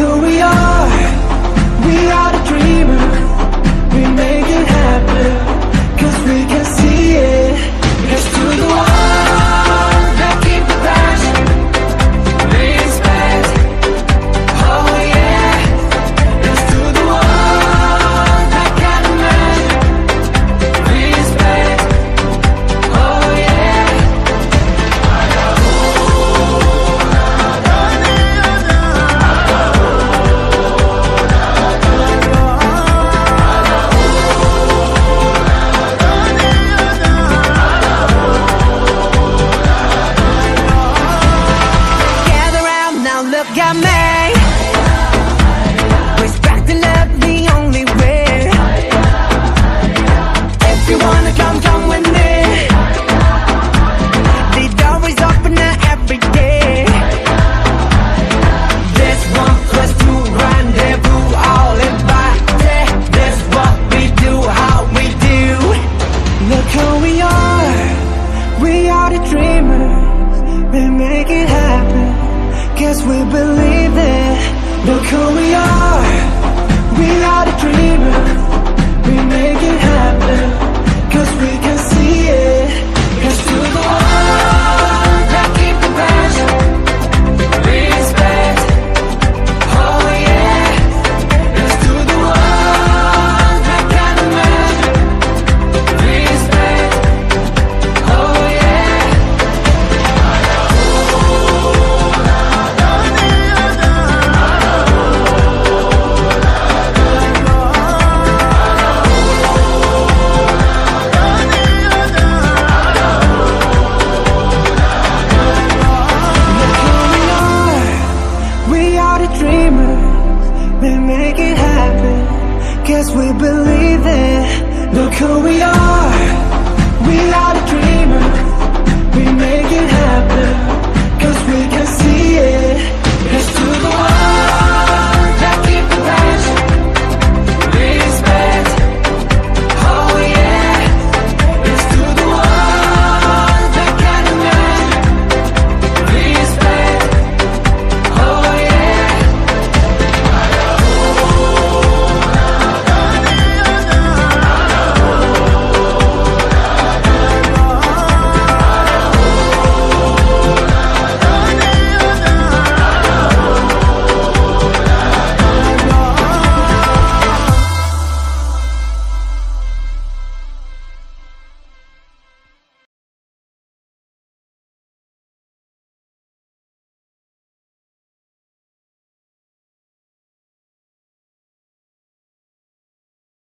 who we are the dreamers. We make it happen, cause we can see it. Here's to the ones that keep the passion, respect, oh yeah. Here's to the ones that got a man, respect, oh yeah. Gather round now, look at me. Respect and love the only way. If you wanna come, come with me. The door is open every day. This 1 + 2 rendezvous, all invited. This what we do, how we do. Look who we are the dreamers. We make it happen, cause we believe it. Look who we are the dreamers. We make it happen, cause we can see it. Here's to the ones that keep the passion, respect, oh yeah. Here's to the ones that got a man, respect, oh yeah. We are the dreamers. We make it happen, cause we believe